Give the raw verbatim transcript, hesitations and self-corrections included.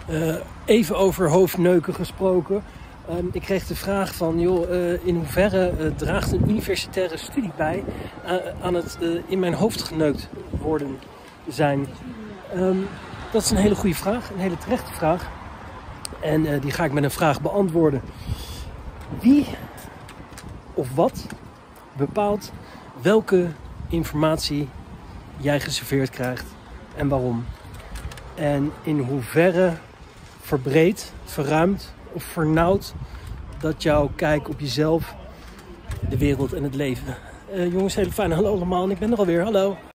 Uh, even over hoofdneuken gesproken. Um, ik kreeg de vraag van, joh, uh, in hoeverre uh, draagt een universitaire studie bij uh, aan het uh, in mijn hoofd geneukt worden zijn? Um, dat is een hele goede vraag, een hele terechte vraag. En uh, die ga ik met een vraag beantwoorden. Wie of wat bepaalt welke informatie jij geserveerd krijgt en waarom? En in hoeverre verbreedt, verruimt of vernauwt dat jouw kijk op jezelf, de wereld en het leven? Uh, jongens, hele fijn. Hallo allemaal. En ik ben er alweer. Hallo.